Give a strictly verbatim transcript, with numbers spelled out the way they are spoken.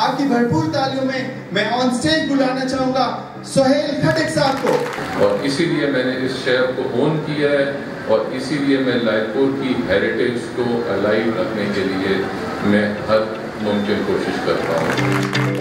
आपकी भरपूर तालियों में मैं ऑन स्टेज बुलाना चाहूंगा सोहेल खटक साहब को। और इसीलिए मैंने इस शहर को ओन किया है और इसीलिए मैं लायलपुर की हेरिटेज को अलाइव रखने के लिए मैं हर मुमकिन कोशिश करता हूँ।